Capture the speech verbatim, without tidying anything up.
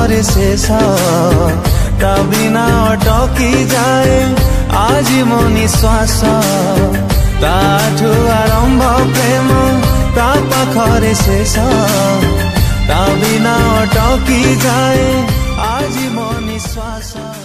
पाखरे शेष ता बिना अटकी जाए आज मो निश्वास ताठू आरंभ प्रेम ता पाखरे शेष ता बिना अटकी जाए आज मो निश्वास।